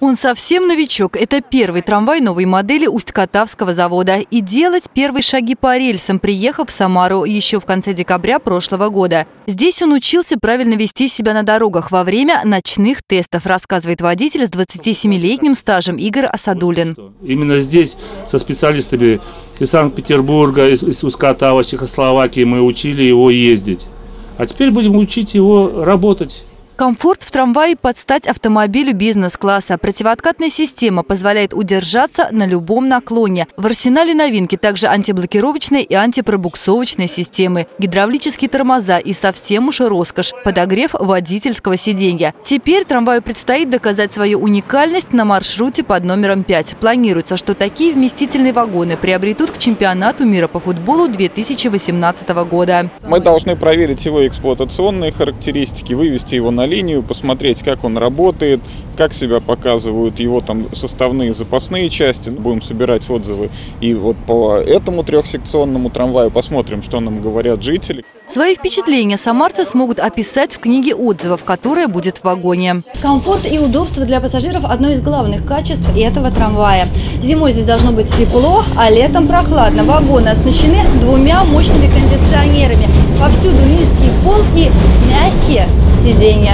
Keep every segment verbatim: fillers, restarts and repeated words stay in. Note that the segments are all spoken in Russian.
Он совсем новичок. Это первый трамвай новой модели Усть-Катавского завода. И делать первые шаги по рельсам приехал в Самару еще в конце декабря прошлого года. Здесь он учился правильно вести себя на дорогах во время ночных тестов, рассказывает водитель с двадцатисемилетним стажем Игорь Асадулин. Именно здесь со специалистами из Санкт-Петербурга, из, из Усть-Катава, Чехословакии мы учили его ездить. А теперь будем учить его работать. Комфорт в трамвае под стать автомобилю бизнес-класса. Противооткатная система позволяет удержаться на любом наклоне. В арсенале новинки также антиблокировочные и антипробуксовочные системы, гидравлические тормоза и совсем уж роскошь – подогрев водительского сиденья. Теперь трамваю предстоит доказать свою уникальность на маршруте под номером пять. Планируется, что такие вместительные вагоны приобретут к чемпионату мира по футболу две тысячи восемнадцатого года. Мы должны проверить его эксплуатационные характеристики, вывести его на линию, посмотреть, как он работает, как себя показывают его там составные запасные части. Будем собирать отзывы и вот по этому трехсекционному трамваю посмотрим, что нам говорят жители. Свои впечатления самарцы смогут описать в книге отзывов, которая будет в вагоне. Комфорт и удобство для пассажиров – одно из главных качеств этого трамвая. Зимой здесь должно быть тепло, а летом прохладно. Вагоны оснащены двумя мощными кондиционерами. Повсюду низкий пол и мягкие сиденья.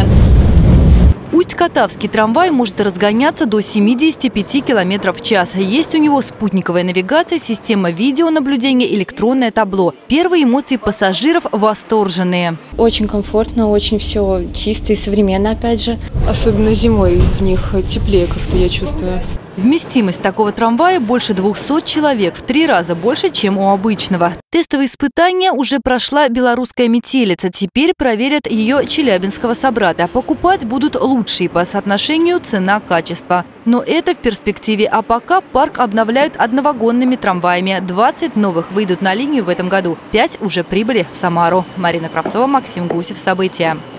Усть-Катавский трамвай может разгоняться до семидесяти пяти километров в час. Есть у него спутниковая навигация, система видеонаблюдения, электронное табло. Первые эмоции пассажиров восторженные. Очень комфортно, очень все чисто и современно, опять же. Особенно зимой в них теплее как-то, я чувствую. Вместимость такого трамвая больше двухсот человек, в три раза больше, чем у обычного. Тестовые испытания уже прошла белорусская метелица. Теперь проверят ее челябинского собрата. Покупать будут лучшие по соотношению цена-качество. Но это в перспективе. А пока парк обновляют одновагонными трамваями. двадцать новых выйдут на линию в этом году. пять уже прибыли в Самару. Марина Кравцова, Максим Гусев. События.